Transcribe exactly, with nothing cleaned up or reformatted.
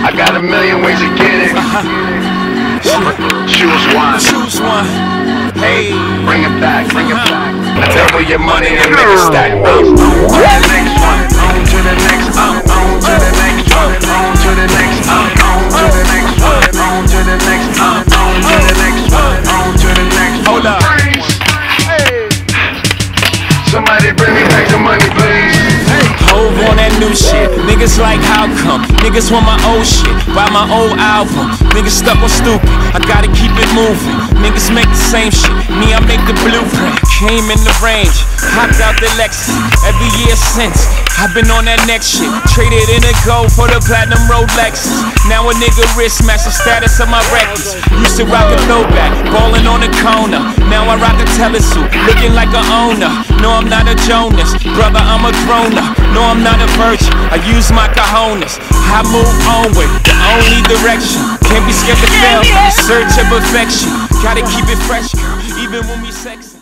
I got a million ways to get it. Choose one. Choose one. Hey, bring it back, bring it back. Now double your money and make it stack. On to the next one. On to the next. On to the next one. On to the next. On to the next one. On to the next. On to the next one. On to the next. Hold up. Somebody bring me back the money, please. Hove on that new shit. Niggas like how come? Niggas want my old shit. Buy my old album. Niggas stuck on stupid. I gotta keep it moving. Niggas make the same shit. Me, I make the blueprint. Came in the range. Hopped out the Lexus. Every year since, I've been on that next shit. Traded in a gold for the platinum Rolexes. Now a nigga wrist match the status of my records. Used to rock a throwback, ballin' on the corner. Now I rock a telesuit, looking like a owner. No, I'm not a Jonas, brother, I'm a grown-up. No, I'm not a virgin, I use my cojones. I move onward, the only direction. Can't be scared to fail, in search of perfection. Gotta keep it fresh, even when we sexin'.